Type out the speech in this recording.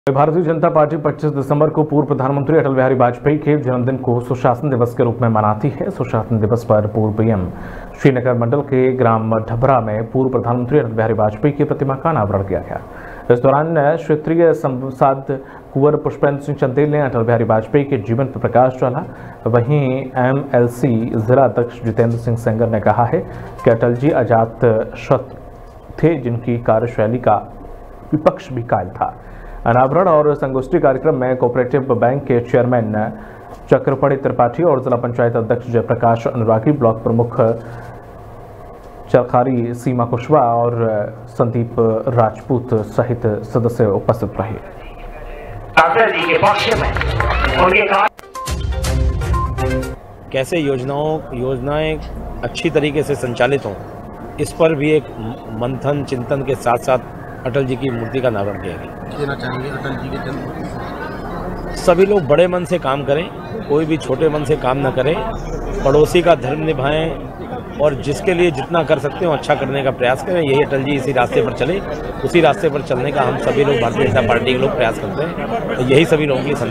Bharatiya Janata party 25 दिसंबर को पूर्व प्रधानमंत्री अटल बिहारी वाजपेयी के जन्मदिन को सुशासन दिवस के रूप में मनाती है। सुशासन दिवस पर पूर्व पीएम श्रीनगर मंडल के ग्राम ढबरा में पूर्व प्रधानमंत्री अटल बिहारी वाजपेयी की प्रतिमा का अनावरण किया गया। इस दौरान क्षेत्रीय सांसद कुंवर पुष्पेंद्र सिंह चंदेल ने अटल बिहारी वाजपेयी के जीवन पर प्रकाश डाला। वहीं एमएलसी जिला अध्यक्ष जितेंद्र सिंह सेंगर ने कहा है कि अटल जी अजात शत्रु थे जिनकी कार्यशैली का विपक्ष भी कायल था। अनावरण और संगोष्ठी कार्यक्रम में कोऑपरेटिव बैंक के चेयरमैन चक्रपड़ी त्रिपाठी और जिला पंचायत अध्यक्ष जयप्रकाश अनुरागी, ब्लॉक प्रमुख चरखारी सीमा कुशवाहा और संदीप राजपूत सहित सदस्य उपस्थित रहे। कैसे योजनाएं अच्छी तरीके से संचालित हों, इस पर भी एक मंथन चिंतन के साथ साथ अटल जी की मूर्ति का अनावरण किया गया। देना चाहेंगे अटल जी के जन्म? सभी लोग बड़े मन से काम करें, कोई भी छोटे मन से काम न करें, पड़ोसी का धर्म निभाएं और जिसके लिए जितना कर सकते हो अच्छा करने का प्रयास करें। यही अटल जी इसी रास्ते पर चले, उसी रास्ते पर चलने का हम सभी लोग भारतीय जनता पार्टी के लोग प्रयास करते हैं। यही सभी लोगों की